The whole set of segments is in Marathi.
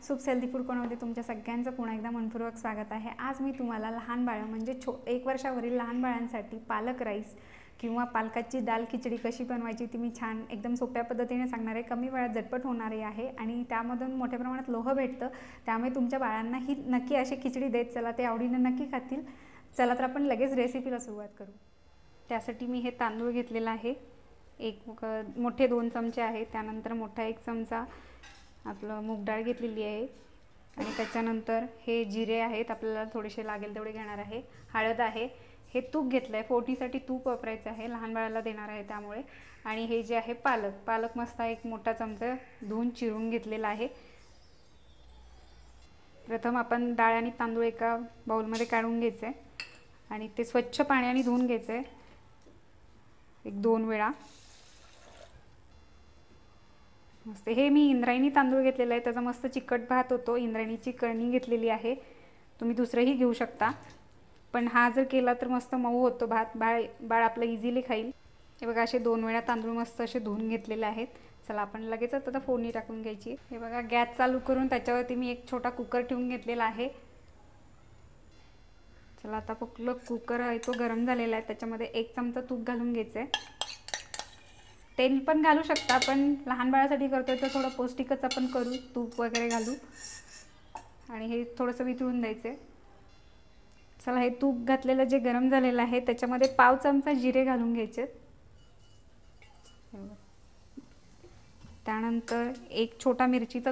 सुप्स हेल्दी फूड कोणामध्ये तुमच्या सगळ्यांचं पुन्हा एकदा मनपूर्वक स्वागत आहे। आज मी तुम्हाला लहान बाळ म्हणजे 1 वर्षावरील लहान बाळांसाठी पालक राईस किंवा पालकाची दाल खिचडी कशी बनवायची ती मी छान एकदम सोप्या पद्धतीने सांगणार आहे। कमी वेळात झटपट होणारी आहे आणि त्यामधून मोठ्या प्रमाणात लोह भेटतं, त्यामुळे तुमच्या बाळांना ही नक्की अशी खिचडी देत चला, ते आवडीने नक्की खातील। चला तर आपण लगेच रेसिपीला सुरुवात करू। त्यासाठी मी हे तांदूळ घेतलेला आहे, एक मोठे 2 चमचे आहे, त्यानंतर मोठा 1 चमचा आपलं मूग डाळ घेतलेली आहे आणि त्याच्यानंतर हे जिरे आहेत, आपल्याला थोडेसे लागेल तेवढे घेणार आहे। हळद आहे, हे तूप घेतलं आहे, फोडणीसाठी तूप वापरायचं आहे, लहान बाळाला देणार आहे त्यामुळे। आणि हे जे आहे पालक मस्त एक मोठा चमचा धुवून चिरून घेतलेला आहे। प्रथम आपण डाळ आणि तांदूळ एका बाउलमध्ये काढून घ्यायचे आणि ते स्वच्छ पाण्याने धुवून घ्यायचे 1-2 वेळा। मस्त हे मी इंद्रायणी तांदूळ घेतलेला आहे, त्याचा मस्त चिकट भात होतो। इंद्रायणीची कळणी घेतलेली आहे, तुम्ही दुसरंही घेऊ शकता, पण हा जर केला तर मस्त मऊ होतो भात, बाळ आपलं इझिली खाईल। हे बघा असे 2 वेळा तांदूळ मस्त असे धुवून घेतलेले आहेत। चला आपण लगेचच आता फोडणी टाकून घ्यायची। हे बघा गॅस चालू करून त्याच्यावरती मी एक छोटा कुकर ठेवून घेतलेला आहे। चला आता कुकर आहे तो गरम झालेला आहे, त्याच्यामध्ये 1 चमचा तूप घालून घ्यायचे। तेल पण घालू शकता, पण लहान बाळासाठी करतोय तर थोडं पौष्टिकच आपण करू, तूप वगैरे घालू आणि हे थोडंसं वितळून द्यायचे। चला हे तूप घातलेलं जे गरम झालेलं आहे त्याच्यामध्ये पाव चमचा जिरे घालून घ्यायचे, त्यानंतर एक छोटा मिरचीचा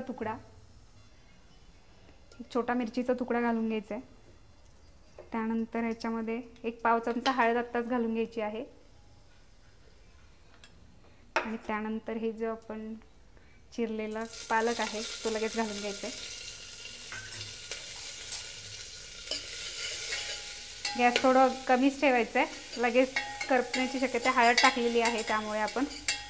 तुकडा घालून घ्यायचा आहे। त्यानंतर ह्याच्यामध्ये एक पाव चमचा हळद आत्ताच घालून घ्यायची आहे आणि त्यानंतर हे जो आपण चिरलेला पालक आहे तो लगेच घालून घ्यायचा आहे। गॅस थोडं कमीच ठेवायचा आहे, लगेच करपण्याची शक्यता, हळद टाकलेली आहे त्यामुळे आपण।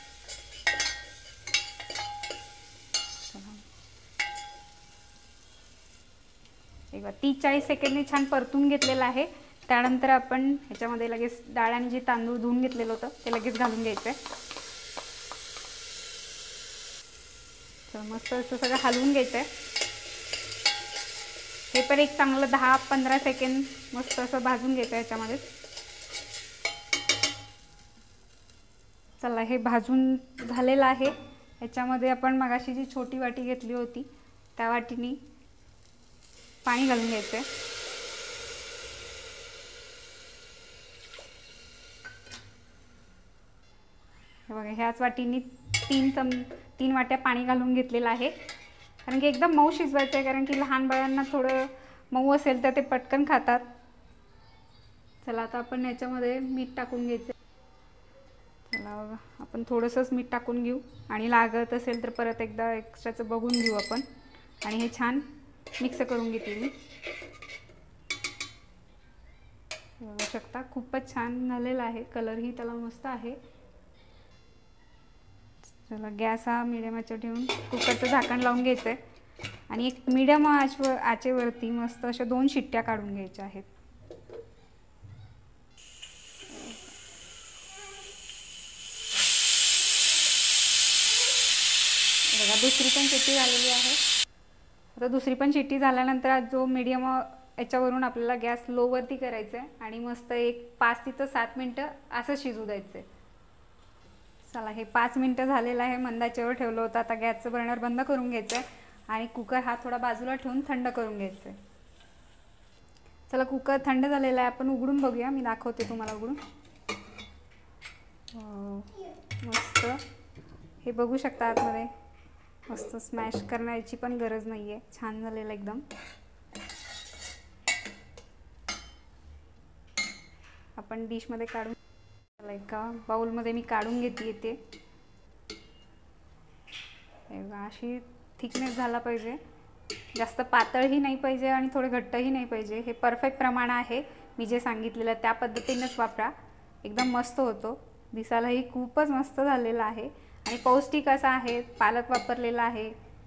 एक 30-40 सेकंदनी छान परतून घेतलेलं आहे। त्यानंतर आपण ह्याच्यामध्ये लगेच डाळ आणि जे तांदूळ धुवून घेतलेलं होतं ते लगेच घालून घ्यायचं आहे। तर मस्त असं सगळं हलवून घ्यायचं आहे। हे पण एक चांगलं 10-15 सेकंद मस्त असं भाजून घ्यायचं आहे ह्याच्यामध्ये। चला हे भाजून झालेलं आहे। ह्याच्यामध्ये आपण मगाशी जी छोटी वाटी घेतली होती त्या वाटीने पाणी घालून घ्यायचं आहे। हे बघा ह्याच वाटीने 3 वाट्या पाणी घालून घेतलेलं आहे, कारण की एकदम मऊ शिजवायचं आहे, कारण की लहान बाळांना थोडं मऊ असेल तर ते पटकन खातात। चला आता आपण ह्याच्यामध्ये मीठ टाकून घ्यायचं। चला बघा आपण थोडंसंच मीठ टाकून घेऊ आणि लागत असेल तर परत एकदा एक्स्ट्राचं बघून घेऊ आपण। आणि हे छान मिक्स करून घेते मी। बघू शकता खूपच छान झालेला आहे, कलरही त्याला मस्त आहे। चला गॅस हा मीडियम आचेवर ठेवून कुकरचं झाकण लावून घ्यायचं आहे आणि एक मीडियम आचेवरती मस्त अशा 2 शिट्ट्या काढून घ्यायच्या आहेत। बघा दुसरी पण शिट्टी झालेली आहे। आता दुसरी पण शिट्टी झाल्यानंतर जो मीडियम याच्यावरून आपल्याला गॅस लोवरती करायचा आहे आणि मस्त एक 5 ते 7 मिनिटं असं शिजू द्यायचं आहे। चला हे 5 मिनिटं झालेलं आहे, मंद आचेवर ठेवलं होतं। आता गॅसचं बर्नर बंद करून घ्यायचं आहे आणि कुकर हा थोडा बाजूला ठेवून थंड करून घ्यायचं आहे। चला कुकर थंड झालेला आहे, आपण उघडून बघूया, मी दाखवते तुम्हाला उघडून। मस्त हे बघू शकता आतमध्ये मस्त स्मॅश करण्याची पण गरज नाही आहे, छान झालेलं एकदम। आपण डिशमध्ये काढून एका बाउलमध्ये मी काढून घेते येते। अशी थिकनेस झाला पाहिजे, जास्त पातळही नाही पाहिजे आणि थोडे घट्टही नाही पाहिजे, हे परफेक्ट प्रमाण आहे। मी जे सांगितलेलं त्या पद्धतीनेच वापरा, एकदम मस्त होतो। दिसायलाही खूपच मस्त झालेला आहे आणि पौष्टिक असा आहे, पालक वापरलेला आहे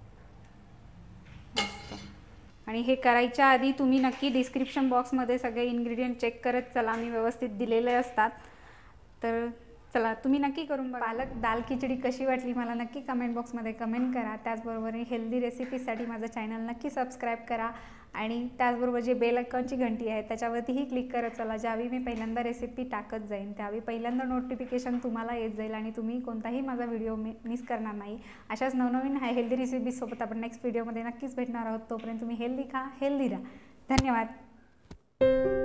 मस्त। आणि हे करायच्या आधी तुम्ही नक्की डिस्क्रिप्शन बॉक्समध्ये सगळे इन्ग्रेडियंट चेक करत चला, मी व्यवस्थित दिलेले असतात। तर चला तुम्ही नक्की करून बघा। पालक दाल खिचडी कशी वाटली मला नक्की कमेंट बॉक्समध्ये कमेंट करा। त्याचबरोबर हेल्दी रेसिपीजसाठी माझं चॅनल नक्की सबस्क्राईब करा आणि त्याचबरोबर जे बेल आयकॉनची घंटी आहे त्याच्यावरतीही क्लिक करत चला। ज्यावेळी मी पहिल्यांदा रेसिपी टाकत जाईन त्यावेळी पहिल्यांदा नोटिफिकेशन तुम्हाला येत जाईल आणि तुम्ही कोणताही माझा व्हिडिओ मिस करणार नाही। अशाच नवनवीन हेल्दी रेसिपीजसोबत आपण नेक्स्ट व्हिडिओमध्ये नक्कीच भेटणार आहोत। तोपर्यंत तुम्ही हेल्दी खा, हेल्दी राहा। धन्यवाद।